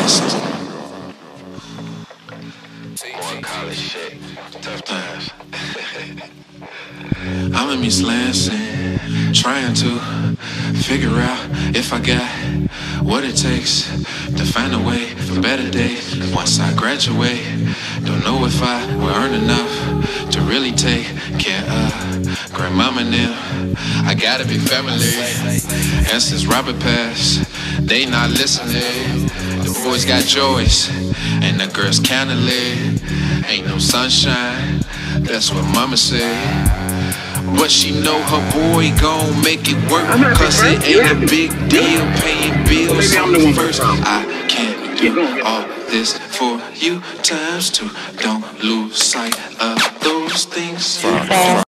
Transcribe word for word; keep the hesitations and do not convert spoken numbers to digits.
College shit, tough times. I'm in East Lansing, trying to figure out if I got what it takes to find a way for better days. Once I graduate, don't know if I will earn enough to really take care of Grandmama and them. I gotta be family. And since Robert passed, they not listening. The boys got joys, and the girls kinda lit. Ain't no sunshine, that's what mama said. But she know her boy gon' make it work, cause it ain't a big deal paying bills first. I can't do all this for you times two. Don't lose sight of those things.